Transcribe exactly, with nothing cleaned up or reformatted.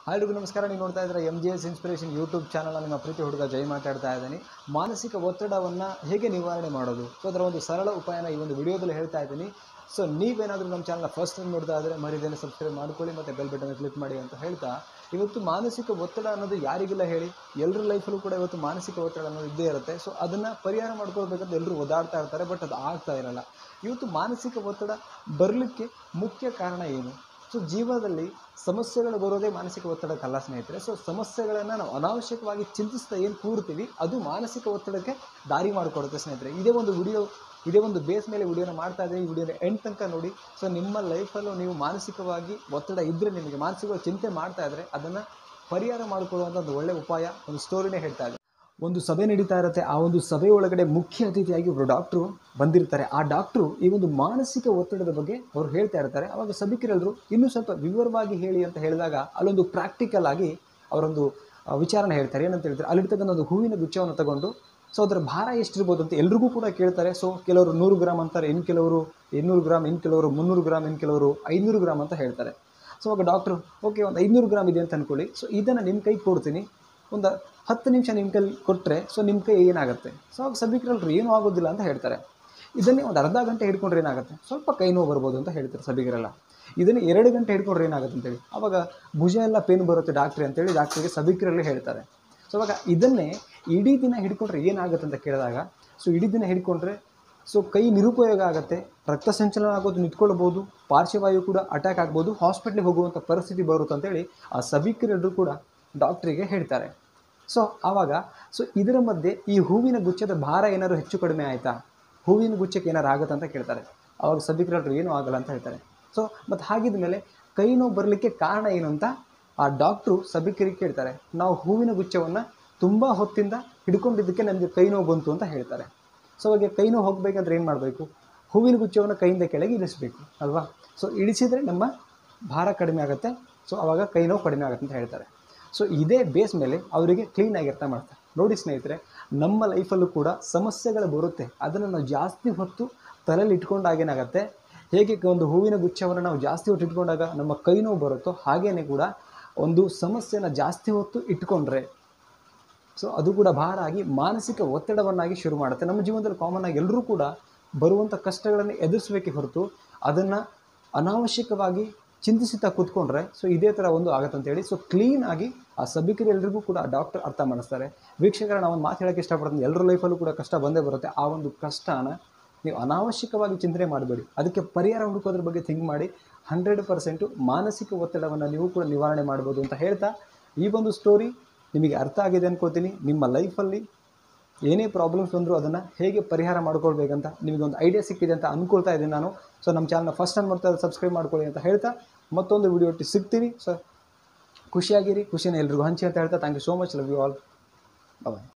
ಎಲ್ಲರಿಗೂ ನಮಸ್ಕಾರ. ನೀವು ನೋಡ್ತಾ ಇದ್ದೀರಾ M G S inspiration YouTube channel. ನಿಮ್ಮ ಪ್ರೀತಿ ಹುಡುಗ ಜೈ ಮಾತಾಡ್ತಾ ಇದ್ದೀನಿ. ಮಾನಸಿಕ ಒತ್ತಡವನ್ನು ಹೇಗೆ ನಿವಾರಣೆ ಮಾಡೋದು, ಸೊ ಅದರ ಒಂದು ಸರಳ ಉಪಾಯನ ಈ ಒಂದು ವಿಡಿಯೋದಲ್ಲಿ ಹೇಳ್ತಾ ಇದ್ದೀನಿ. ಸೊ ನೀವೇನಾದರೂ ನಮ್ಮ ಚಾನಲ್ನ ಫಸ್ಟ್ ಟೈಮ್ ನೋಡ್ತಾ ಇದ್ದರೆ ಮರಿದೇನೆ ಸಬ್ಸ್ಕ್ರೈಬ್ ಮಾಡ್ಕೊಳ್ಳಿ ಮತ್ತು ಬೆಲ್ ಬಟನ್ ಕ್ಲಿಕ್ ಮಾಡಿ ಅಂತ ಹೇಳ್ತಾ, ಇವತ್ತು ಮಾನಸಿಕ ಒತ್ತಡ ಅನ್ನೋದು ಯಾರಿಗಿಲ್ಲ ಹೇಳಿ? ಎಲ್ಲರ ಲೈಫಲ್ಲೂ ಕೂಡ ಇವತ್ತು ಮಾನಸಿಕ ಒತ್ತಡ ಅನ್ನೋದು ಇದ್ದೇ ಇರುತ್ತೆ. ಸೊ ಅದನ್ನು ಪರಿಹಾರ ಮಾಡ್ಕೊಳ್ಬೇಕಂತ ಎಲ್ಲರೂ ಓದಾಡ್ತಾ ಇರ್ತಾರೆ, ಬಟ್ ಅದು ಆಗ್ತಾ ಇರಲ್ಲ. ಇವತ್ತು ಮಾನಸಿಕ ಒತ್ತಡ ಬರಲಿಕ್ಕೆ ಮುಖ್ಯ ಕಾರಣ ಏನು? ಸೊ ಜೀವನದಲ್ಲಿ ಸಮಸ್ಯೆಗಳು ಬರೋದೇ ಮಾನಸಿಕ ಒತ್ತಡಕ್ಕಲ್ಲ ಸ್ನೇಹಿತರೆ. ಸೊ ಸಮಸ್ಯೆಗಳನ್ನು ನಾವು ಅನಾವಶ್ಯಕವಾಗಿ ಚಿಂತಿಸ್ತಾ ಏನು ಕೂರ್ತೀವಿ ಅದು ಮಾನಸಿಕ ಒತ್ತಡಕ್ಕೆ ದಾರಿ ಮಾಡಿಕೊಡುತ್ತೆ ಸ್ನೇಹಿತರೆ. ಇದೇ ಒಂದು ವಿಡಿಯೋ ಇದೇ ಒಂದು ಬೇಸ್ ಮೇಲೆ ವಿಡಿಯೋನ ಮಾಡ್ತಾ ಇದ್ದೀವಿ. ಈ ವಿಡಿಯೋನ ಎಂಡ್ ತನಕ ನೋಡಿ. ಸೊ ನಿಮ್ಮ ಲೈಫಲ್ಲೂ ನೀವು ಮಾನಸಿಕವಾಗಿ ಒತ್ತಡ ಇದ್ದರೆ, ನಿಮಗೆ ಮಾನಸಿಕವಾಗಿ ಚಿಂತೆ ಮಾಡ್ತಾ ಇದ್ದರೆ ಅದನ್ನು ಪರಿಹಾರ ಮಾಡಿಕೊಳ್ಳುವಂಥ ಒಂದು ಒಳ್ಳೆಯ ಉಪಾಯ, ಒಂದು ಸ್ಟೋರಿನೇ ಹೇಳ್ತಾ ಇದೆ. ಒಂದು ಸಭೆ ನಡೀತಾ ಇರುತ್ತೆ. ಆ ಒಂದು ಸಭೆ ಒಳಗಡೆ ಮುಖ್ಯ ಅತಿಥಿಯಾಗಿ ಒಬ್ಬರು ಡಾಕ್ಟ್ರು ಬಂದಿರ್ತಾರೆ. ಆ ಡಾಕ್ಟ್ರು ಈ ಒಂದು ಮಾನಸಿಕ ಒತ್ತಡದ ಬಗ್ಗೆ ಅವ್ರು ಹೇಳ್ತಾ ಇರ್ತಾರೆ. ಅವಾಗ ಸಭಿಕರೆಲ್ಲರೂ ಇನ್ನೂ ಸ್ವಲ್ಪ ವಿವರವಾಗಿ ಹೇಳಿ ಅಂತ ಹೇಳಿದಾಗ ಅಲ್ಲೊಂದು ಪ್ರಾಕ್ಟಿಕಲ್ ಆಗಿ ಅವರೊಂದು ವಿಚಾರನ ಹೇಳ್ತಾರೆ. ಏನಂತ ಹೇಳ್ತಾರೆ, ಅಲ್ಲಿರ್ತಕ್ಕಂಥ ಒಂದು ಹೂವಿನ ಗುಚ್ಛವನ್ನು ತಗೊಂಡು, ಸೊ ಅದರ ಭಾರ ಎಷ್ಟಿರ್ಬೋದು ಅಂತ ಎಲ್ರಿಗೂ ಕೂಡ ಕೇಳ್ತಾರೆ. ಸೊ ಕೆಲವರು ನೂರು ಗ್ರಾಮ್ ಅಂತಾರೆ, ಇನ್ನು ಕೆಲವರು ಇನ್ನೂರು ಗ್ರಾಮ್, ಇನ್ನು ಕೆಲವರು ಮುನ್ನೂರು ಗ್ರಾಮ್, ಇನ್ನು ಕೆಲವರು ಐನೂರು ಗ್ರಾಮ್ ಅಂತ ಹೇಳ್ತಾರೆ. ಸೊ ಅವಾಗ ಡಾಕ್ಟ್ರು ಓಕೆ ಒಂದು ಐನೂರು ಗ್ರಾಮ್ ಇದೆ ಅಂತ ಅಂದ್ಕೊಳ್ಳಿ. ಸೊ ಇದನ್ನು ನಿಮ್ಮ ಕೈಗೆ ಕೊಡ್ತೀನಿ, ಒಂದು ಹತ್ತು ನಿಮಿಷ ನಿಮ್ಮ ಕೈ ಕೊಟ್ಟರೆ ಸೊ ನಿಮ್ಮ ಕೈ ಏನಾಗುತ್ತೆ? ಸೊ ಆಗ ಸಭಿಕರೆಲ್ಲರೂ ಏನೂ ಆಗೋದಿಲ್ಲ ಅಂತ ಹೇಳ್ತಾರೆ. ಇದನ್ನೇ ಒಂದು ಅರ್ಧ ಗಂಟೆ ಹಿಡ್ಕೊಂಡ್ರೆ ಏನಾಗುತ್ತೆ? ಸ್ವಲ್ಪ ಕೈ ನೋವು ಬರ್ಬೋದು ಅಂತ ಹೇಳ್ತಾರೆ ಸಭಿಕರೆಲ್ಲ. ಇದನ್ನು ಎರಡು ಗಂಟೆ ಹಿಡ್ಕೊಂಡ್ರೆ ಏನಾಗುತ್ತೆ ಅಂತೇಳಿ, ಆವಾಗ ಭುಜ ಎಲ್ಲ ಪೇನ್ ಬರುತ್ತೆ ಡಾಕ್ಟ್ರಿ ಅಂತೇಳಿ ಡಾಕ್ಟ್ರಿಗೆ ಸಭಿಕರೆಲ್ಲ ಹೇಳ್ತಾರೆ. ಸೊ ಅವಾಗ ಇದನ್ನೇ ಇಡೀ ದಿನ ಹಿಡ್ಕೊಂಡ್ರೆ ಏನಾಗುತ್ತೆ ಅಂತ ಕೇಳಿದಾಗ, ಸೊ ಇಡೀ ದಿನ ಹಿಡ್ಕೊಂಡ್ರೆ ಸೊ ಕೈ ನಿರುಪಯೋಗ ಆಗುತ್ತೆ, ರಕ್ತ ಸಂಚಲನ ಆಗೋದು ನಿಂತ್ಕೊಳ್ಬೋದು, ಪಾರ್ಶ್ವವಾಯು ಕೂಡ ಅಟ್ಯಾಕ್ ಆಗ್ಬೋದು, ಹಾಸ್ಪಿಟ್ಲಿಗೆ ಹೋಗುವಂಥ ಪರಿಸ್ಥಿತಿ ಬರುತ್ತೆ ಅಂತೇಳಿ ಆ ಸಭಿಕರೆಲ್ಲರೂ ಕೂಡ ಡಾಕ್ಟ್ರಿಗೆ ಹೇಳ್ತಾರೆ. ಸೊ ಆವಾಗ ಸೊ ಇದರ ಮಧ್ಯೆ ಈ ಹೂವಿನ ಗುಚ್ಛದ ಭಾರ ಏನಾದ್ರು ಹೆಚ್ಚು ಕಡಿಮೆ ಆಯಿತಾ, ಹೂವಿನ ಗುಚ್ಛಕ್ಕೆ ಏನಾರು ಆಗುತ್ತೆ ಅಂತ ಕೇಳ್ತಾರೆ. ಆವಾಗ ಸಭಿಕರೆಲ್ಲರೂ ಏನೂ ಆಗಲ್ಲ ಅಂತ ಹೇಳ್ತಾರೆ. ಸೊ ಮತ್ತು ಹಾಗಿದ ಮೇಲೆ ಕೈ ನೋವು ಬರಲಿಕ್ಕೆ ಕಾರಣ ಏನು ಅಂತ ಆ ಡಾಕ್ಟ್ರು ಸಭಿಕರಿಗೆ ಕೇಳ್ತಾರೆ. ನಾವು ಹೂವಿನ ಗುಚ್ಛವನ್ನು ತುಂಬ ಹೊತ್ತಿಂದ ಹಿಡ್ಕೊಂಡಿದ್ದಕ್ಕೆ ನಮಗೆ ಕೈ ನೋವು ಬಂತು ಅಂತ ಹೇಳ್ತಾರೆ. ಸೊ ಅವಾಗ ಕೈ ನೋವು ಹೋಗಬೇಕಂದ್ರೆ ಏನು ಮಾಡಬೇಕು? ಹೂವಿನ ಗುಚ್ಛವನ್ನು ಕೈಯಿಂದ ಕೆಳಗೆ ಇಳಿಸಬೇಕು ಅಲ್ವಾ? ಸೊ ಇಳಿಸಿದರೆ ನಮ್ಮ ಭಾರ ಕಡಿಮೆ ಆಗುತ್ತೆ. ಸೊ ಆವಾಗ ಕೈ ನೋವು ಕಡಿಮೆ ಆಗುತ್ತೆ ಅಂತ ಹೇಳ್ತಾರೆ. ಸೊ ಇದೇ ಬೇಸ್ ಮೇಲೆ ಅವರಿಗೆ ಕ್ಲೀನಾಗಿ ಅರ್ಥ ಮಾಡ್ತಾರೆ. ನೋಡಿ ಸ್ನೇಹಿತರೆ, ನಮ್ಮ ಲೈಫಲ್ಲೂ ಕೂಡ ಸಮಸ್ಯೆಗಳು ಬರುತ್ತೆ. ಅದನ್ನು ನಾವು ಜಾಸ್ತಿ ಹೊತ್ತು ತಲೆಯಲ್ಲಿ ಇಟ್ಕೊಂಡಾಗೇನಾಗತ್ತೆ, ಹೇಗೆ ಒಂದು ಹೂವಿನ ಗುಚ್ಛವನ್ನು ನಾವು ಜಾಸ್ತಿ ಹೊತ್ತು ಇಟ್ಕೊಂಡಾಗ ನಮ್ಮ ಕೈ ನೋವು ಬರುತ್ತೋ, ಹಾಗೇ ಕೂಡ ಒಂದು ಸಮಸ್ಯೆನ ಜಾಸ್ತಿ ಹೊತ್ತು ಇಟ್ಕೊಂಡ್ರೆ ಸೊ ಅದು ಕೂಡ ಭಾರ ಆಗಿ ಮಾನಸಿಕ ಒತ್ತಡವನ್ನಾಗಿ ಶುರು ಮಾಡುತ್ತೆ. ನಮ್ಮ ಜೀವನದಲ್ಲಿ ಕಾಮನ್ ಆಗಿ ಎಲ್ಲರೂ ಕೂಡ ಬರುವಂಥ ಕಷ್ಟಗಳನ್ನು ಎದುರಿಸಬೇಕೇ ಹೊರತು ಅದನ್ನು ಅನಾವಶ್ಯಕವಾಗಿ ಚಿಂತಿಸುತ್ತಾ ಕೂತ್ಕೊಂಡ್ರೆ ಸೊ ಇದೇ ಥರ ಒಂದು ಆಗುತ್ತೆ ಅಂತೇಳಿ ಸೊ ಕ್ಲೀನಾಗಿ ಆ ಸಭಿಕರೆಲ್ಲರಿಗೂ ಕೂಡ ಡಾಕ್ಟರ್ ಅರ್ಥ ಮಾಡಿಸ್ತಾರೆ. ವೀಕ್ಷಕರ, ನಾವು ಒಂದು ಮಾತು ಹೇಳೋಕ್ಕೆ ಇಷ್ಟಪಡ್ತೀನಿ, ಎಲ್ಲರ ಲೈಫಲ್ಲೂ ಕೂಡ ಕಷ್ಟ ಬಂದೇ ಬರುತ್ತೆ. ಆ ಒಂದು ಕಷ್ಟನ ನೀವು ಅನಾವಶ್ಯಕವಾಗಿ ಚಿಂತನೆ ಮಾಡಬೇಡಿ, ಅದಕ್ಕೆ ಪರಿಹಾರ ಹುಡುಕೋದ್ರ ಬಗ್ಗೆ ಥಿಂಕ್ ಮಾಡಿ. ಹಂಡ್ರೆಡ್ ಪರ್ಸೆಂಟು ಮಾನಸಿಕ ಒತ್ತಡವನ್ನು ನೀವು ಕೂಡ ನಿವಾರಣೆ ಮಾಡ್ಬೋದು ಅಂತ ಹೇಳ್ತಾ, ಈ ಒಂದು ಸ್ಟೋರಿ ನಿಮಗೆ ಅರ್ಥ ಆಗಿದೆ ಅನ್ಕೋತೀನಿ. ನಿಮ್ಮ ಲೈಫಲ್ಲಿ ಏನೇ ಪ್ರಾಬ್ಲಮ್ಸ್ ಬಂದರೂ ಅದನ್ನು ಹೇಗೆ ಪರಿಹಾರ ಮಾಡ್ಕೊಳ್ಬೇಕಂತ ನಿಮಗೊಂದು ಐಡಿಯಾ ಸಿಕ್ಕಿದೆ ಅಂತ ಅಂದ್ಕೊಳ್ತಾ ಇದ್ದೀನಿ ನಾನು. ಸೊ ನಮ್ಮ ಚಾನಲ್ನ ಫಸ್ಟ್ ಟೈಮ್ ಮಾಡ್ತಾ ಸಬ್ಸ್ಕ್ರೈಬ್ ಮಾಡ್ಕೊಳ್ಳಿ ಅಂತ ಹೇಳ್ತಾ, ಮತ್ತೊಂದು ವಿಡಿಯೋ ಒಟ್ಟು ಸಿಗ್ತೀವಿ. ಸೊ ಖುಷಿಯಾಗಿರಿ, ಖುಷಿನ ಎಲ್ರಿಗೂ ಹಂಚಿ ಅಂತ ಹೇಳ್ತಾ, thank you so much, love you all, bye.